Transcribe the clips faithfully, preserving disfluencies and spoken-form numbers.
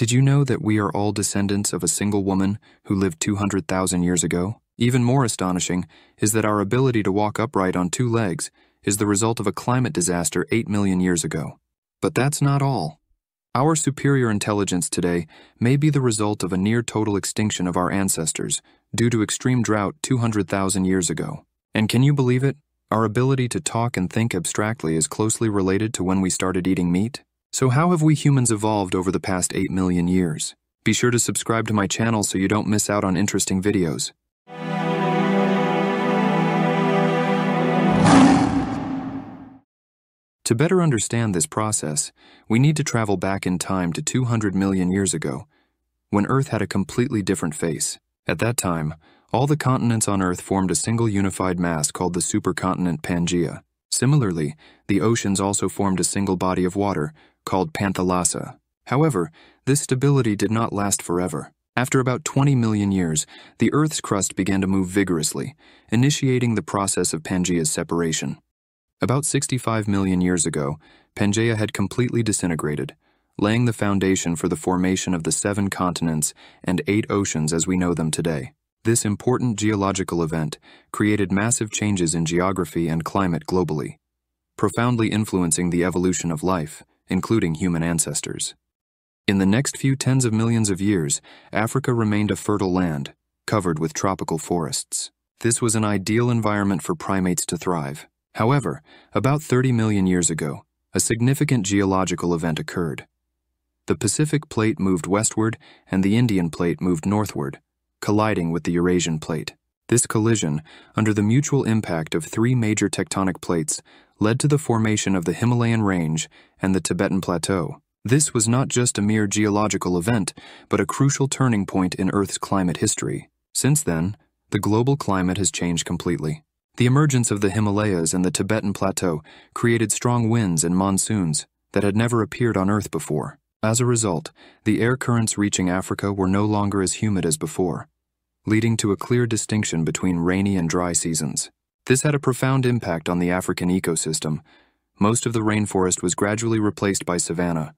Did you know that we are all descendants of a single woman who lived two hundred thousand years ago? Even more astonishing is that our ability to walk upright on two legs is the result of a climate disaster eight million years ago. But that's not all. Our superior intelligence today may be the result of a near-total extinction of our ancestors due to extreme drought two hundred thousand years ago. And can you believe it? Our ability to talk and think abstractly is closely related to when we started eating meat. So how have we humans evolved over the past eight million years? Be sure to subscribe to my channel so you don't miss out on interesting videos. To better understand this process, we need to travel back in time to two hundred million years ago, when Earth had a completely different face. At that time, all the continents on Earth formed a single unified mass called the supercontinent Pangaea. Similarly, the oceans also formed a single body of water called Panthalassa. However, this stability did not last forever. After about twenty million years, the Earth's crust began to move vigorously, initiating the process of Pangaea's separation. About sixty-five million years ago, Pangaea had completely disintegrated, laying the foundation for the formation of the seven continents and eight oceans as we know them today. This important geological event created massive changes in geography and climate globally, profoundly influencing the evolution of life, including human ancestors. In the next few tens of millions of years, Africa remained a fertile land, covered with tropical forests. This was an ideal environment for primates to thrive. However, about thirty million years ago, a significant geological event occurred. The Pacific Plate moved westward and the Indian Plate moved northward, colliding with the Eurasian Plate. This collision, under the mutual impact of three major tectonic plates, led to the formation of the Himalayan Range and the Tibetan Plateau. This was not just a mere geological event, but a crucial turning point in Earth's climate history. Since then, the global climate has changed completely. The emergence of the Himalayas and the Tibetan Plateau created strong winds and monsoons that had never appeared on Earth before. As a result, the air currents reaching Africa were no longer as humid as before, leading to a clear distinction between rainy and dry seasons. This had a profound impact on the African ecosystem. Most of the rainforest was gradually replaced by savanna.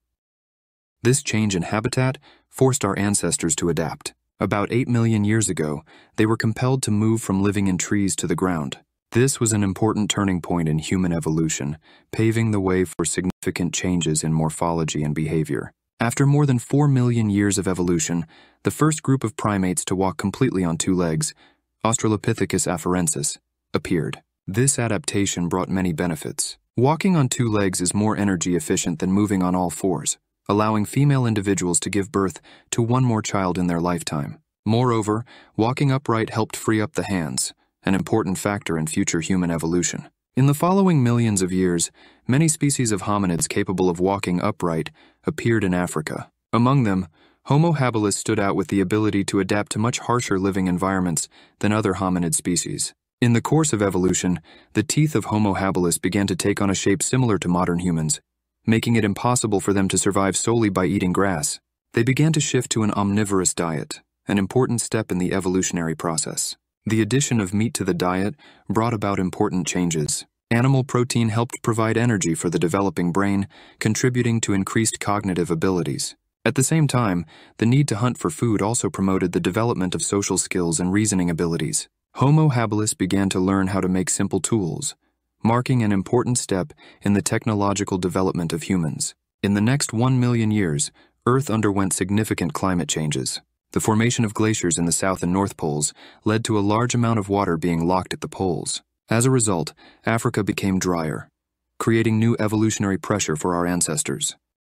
This change in habitat forced our ancestors to adapt. About eight million years ago, they were compelled to move from living in trees to the ground. This was an important turning point in human evolution, paving the way for significant changes in morphology and behavior. After more than four million years of evolution, the first group of primates to walk completely on two legs, Australopithecus afarensis, appeared. This adaptation brought many benefits. Walking on two legs is more energy efficient than moving on all fours, allowing female individuals to give birth to one more child in their lifetime. Moreover, walking upright helped free up the hands, an important factor in future human evolution. In the following millions of years, many species of hominids capable of walking upright appeared in Africa. Among them, Homo habilis stood out with the ability to adapt to much harsher living environments than other hominid species. In the course of evolution, the teeth of Homo habilis began to take on a shape similar to modern humans, making it impossible for them to survive solely by eating grass. They began to shift to an omnivorous diet, an important step in the evolutionary process. The addition of meat to the diet brought about important changes. Animal protein helped provide energy for the developing brain, contributing to increased cognitive abilities. At the same time, the need to hunt for food also promoted the development of social skills and reasoning abilities. Homo habilis began to learn how to make simple tools, marking an important step in the technological development of humans. In the next one million years, Earth underwent significant climate changes. The formation of glaciers in the South and North Poles led to a large amount of water being locked at the poles. As a result, Africa became drier, creating new evolutionary pressure for our ancestors.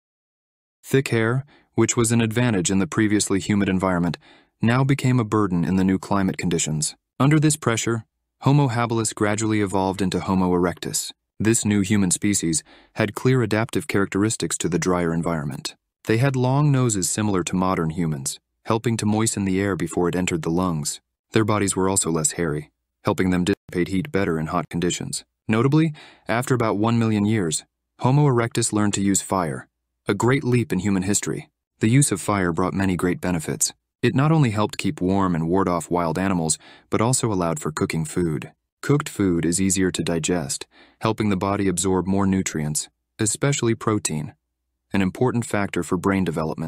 Thick hair, which was an advantage in the previously humid environment, now became a burden in the new climate conditions. Under this pressure, Homo habilis gradually evolved into Homo erectus. This new human species had clear adaptive characteristics to the drier environment. They had long noses similar to modern humans, helping to moisten the air before it entered the lungs. Their bodies were also less hairy, helping them dissipate heat better in hot conditions. Notably, after about one million years, Homo erectus learned to use fire, a great leap in human history. The use of fire brought many great benefits. It not only helped keep warm and ward off wild animals, but also allowed for cooking food. Cooked food is easier to digest, helping the body absorb more nutrients, especially protein, an important factor for brain development.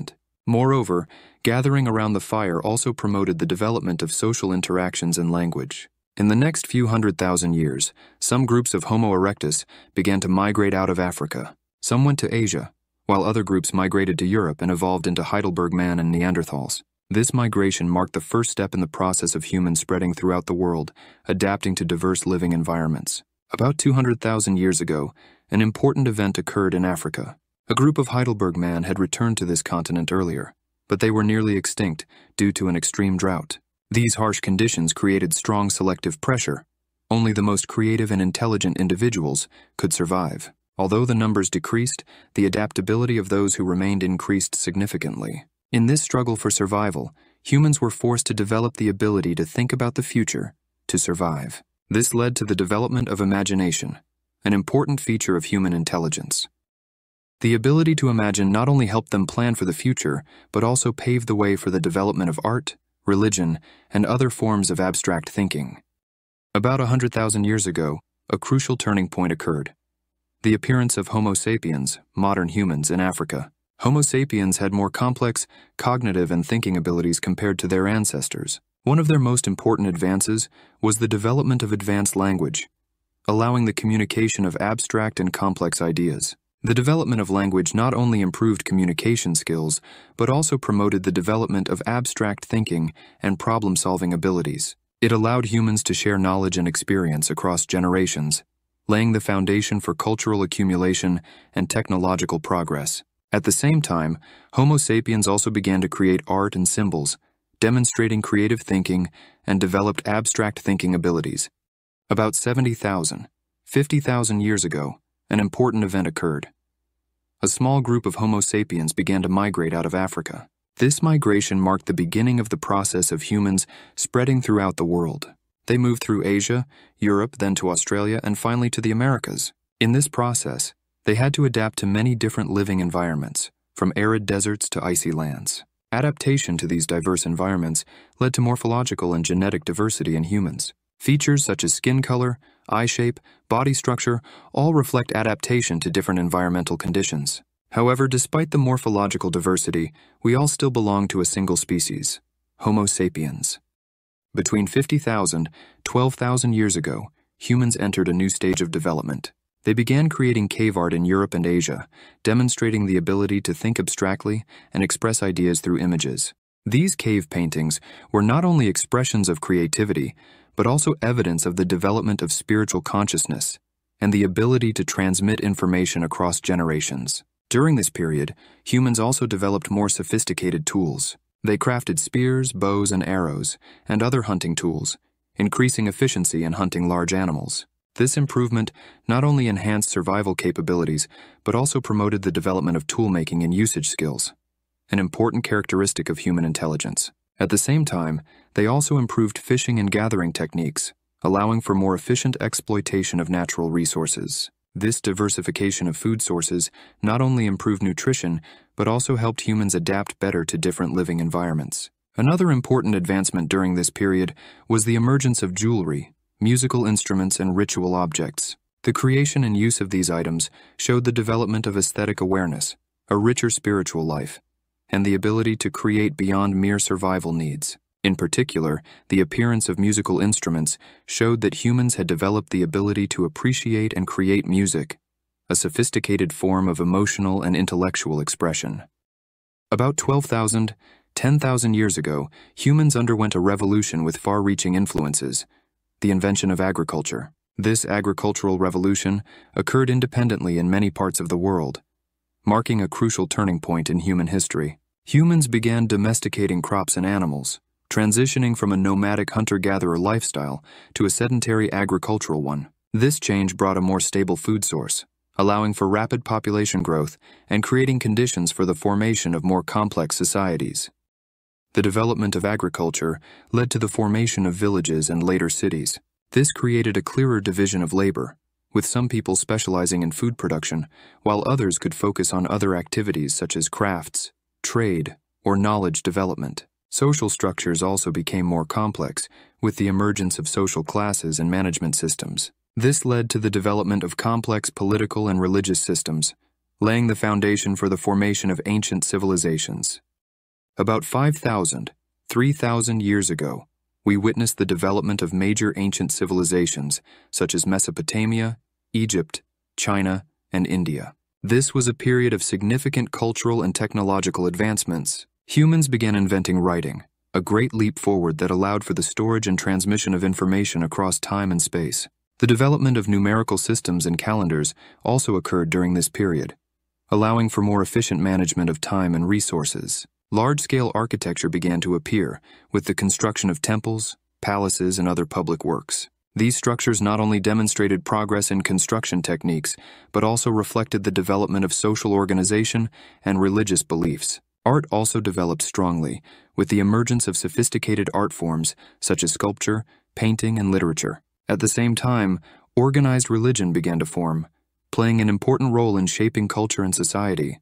Moreover, gathering around the fire also promoted the development of social interactions and language. In the next few hundred thousand years, some groups of Homo erectus began to migrate out of Africa. Some went to Asia, while other groups migrated to Europe and evolved into Heidelberg man and Neanderthals. This migration marked the first step in the process of humans spreading throughout the world, adapting to diverse living environments. About two hundred thousand years ago, an important event occurred in Africa. A group of Heidelberg man had returned to this continent earlier, but they were nearly extinct due to an extreme drought. These harsh conditions created strong selective pressure. Only the most creative and intelligent individuals could survive. Although the numbers decreased, the adaptability of those who remained increased significantly. In this struggle for survival, humans were forced to develop the ability to think about the future, to survive. This led to the development of imagination, an important feature of human intelligence. The ability to imagine not only helped them plan for the future, but also paved the way for the development of art, religion, and other forms of abstract thinking. About a hundred thousand years ago, a crucial turning point occurred. The appearance of Homo sapiens, modern humans, in Africa. Homo sapiens had more complex cognitive and thinking abilities compared to their ancestors. One of their most important advances was the development of advanced language, allowing the communication of abstract and complex ideas. The development of language not only improved communication skills, but also promoted the development of abstract thinking and problem-solving abilities. It allowed humans to share knowledge and experience across generations, laying the foundation for cultural accumulation and technological progress. At the same time, Homo sapiens also began to create art and symbols, demonstrating creative thinking and developed abstract thinking abilities. About seventy thousand, fifty thousand years ago, an important event occurred. A small group of Homo sapiens began to migrate out of Africa. This migration marked the beginning of the process of humans spreading throughout the world. They moved through Asia, Europe, then to Australia, and finally to the Americas. In this process, they had to adapt to many different living environments, from arid deserts to icy lands. Adaptation to these diverse environments led to morphological and genetic diversity in humans. Features such as skin color, eye shape, body structure all reflect adaptation to different environmental conditions. However, despite the morphological diversity, we all still belong to a single species, Homo sapiens. Between fifty thousand, twelve thousand years ago, humans entered a new stage of development. They began creating cave art in Europe and Asia, demonstrating the ability to think abstractly and express ideas through images. These cave paintings were not only expressions of creativity, but also evidence of the development of spiritual consciousness and the ability to transmit information across generations. During this period, humans also developed more sophisticated tools. They crafted spears, bows, and arrows, and other hunting tools, increasing efficiency in hunting large animals. This improvement not only enhanced survival capabilities, but also promoted the development of tool-making and usage skills, an important characteristic of human intelligence. At the same time, they also improved fishing and gathering techniques, allowing for more efficient exploitation of natural resources. This diversification of food sources not only improved nutrition, but also helped humans adapt better to different living environments. Another important advancement during this period was the emergence of jewelry, musical instruments, and ritual objects. The creation and use of these items showed the development of aesthetic awareness, a richer spiritual life, and the ability to create beyond mere survival needs. In particular, the appearance of musical instruments showed that humans had developed the ability to appreciate and create music, a sophisticated form of emotional and intellectual expression. About twelve thousand, ten thousand years ago, humans underwent a revolution with far-reaching influences, the invention of agriculture. This agricultural revolution occurred independently in many parts of the world, marking a crucial turning point in human history. Humans began domesticating crops and animals, transitioning from a nomadic hunter-gatherer lifestyle to a sedentary agricultural one. This change brought a more stable food source, allowing for rapid population growth and creating conditions for the formation of more complex societies. The development of agriculture led to the formation of villages and later cities. This created a clearer division of labor, with some people specializing in food production, while others could focus on other activities such as crafts, trade, or knowledge development. Social structures also became more complex, with the emergence of social classes and management systems. This led to the development of complex political and religious systems, laying the foundation for the formation of ancient civilizations. About five thousand, three thousand years ago, we witnessed the development of major ancient civilizations such as Mesopotamia, Egypt, China, and India. This was a period of significant cultural and technological advancements. Humans began inventing writing, a great leap forward that allowed for the storage and transmission of information across time and space. The development of numerical systems and calendars also occurred during this period, allowing for more efficient management of time and resources. Large-scale architecture began to appear, with the construction of temples, palaces, and other public works. These structures not only demonstrated progress in construction techniques, but also reflected the development of social organization and religious beliefs. Art also developed strongly, with the emergence of sophisticated art forms such as sculpture, painting, and literature. At the same time, organized religion began to form, playing an important role in shaping culture and society.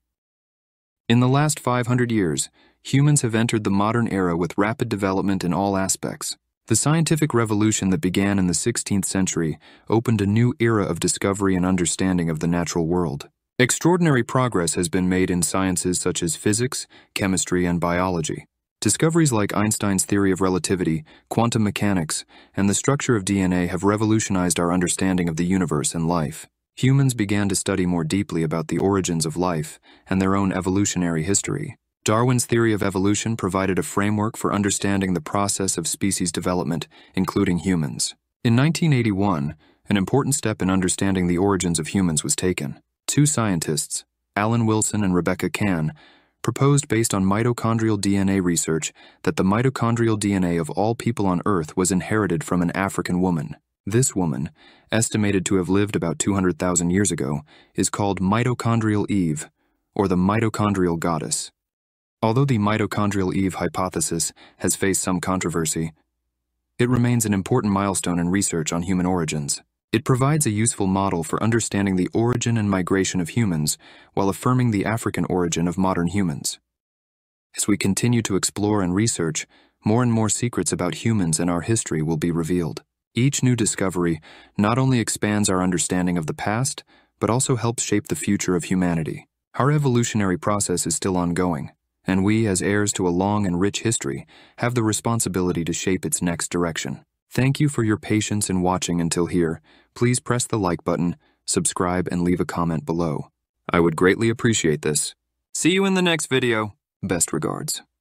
In the last five hundred years, humans have entered the modern era with rapid development in all aspects. The scientific revolution that began in the sixteenth century opened a new era of discovery and understanding of the natural world. Extraordinary progress has been made in sciences such as physics, chemistry, and biology. Discoveries like Einstein's theory of relativity, quantum mechanics, and the structure of D N A have revolutionized our understanding of the universe and life. Humans began to study more deeply about the origins of life and their own evolutionary history. Darwin's theory of evolution provided a framework for understanding the process of species development, including humans. In nineteen eighty-one, an important step in understanding the origins of humans was taken. Two scientists, Alan Wilson and Rebecca Cann, proposed based on mitochondrial D N A research that the mitochondrial D N A of all people on Earth was inherited from an African woman. This woman, estimated to have lived about two hundred thousand years ago, is called mitochondrial Eve, or the mitochondrial goddess. Although the mitochondrial Eve hypothesis has faced some controversy, it remains an important milestone in research on human origins. It provides a useful model for understanding the origin and migration of humans while affirming the African origin of modern humans. As we continue to explore and research, more and more secrets about humans and our history will be revealed. Each new discovery not only expands our understanding of the past, but also helps shape the future of humanity. Our evolutionary process is still ongoing, and we, as heirs to a long and rich history, have the responsibility to shape its next direction. Thank you for your patience in watching until here. Please press the like button, subscribe, and leave a comment below. I would greatly appreciate this. See you in the next video. Best regards.